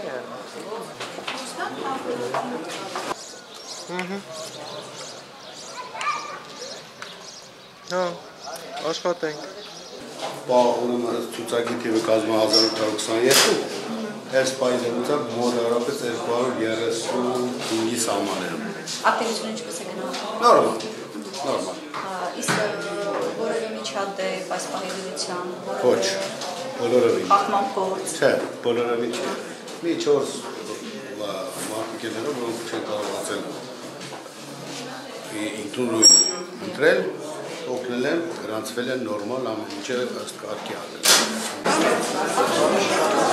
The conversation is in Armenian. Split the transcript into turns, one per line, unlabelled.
Հա, աշխատենք։
Բա ուրեմն ցուցակի թիվը կազմում 1822, այս պայմանությամբ մոտավորապես 235-ի սահմաններում։
Ակտիվությունը ինչպես է գնահատում։
Նորմալ։
Իսկ որևէ միջադեպ այս պահի
Ոչ, բոլորովին։
Խախտման գործ։
Չէ, բոլորովին չէ։ Մի 4 մարդիկներով, որոնք չեն կարողացել ինքնուրույն ընտրել, օգնել են, գրանցվել են նորմալ ամեն ինչը ըստ կարգի արվել։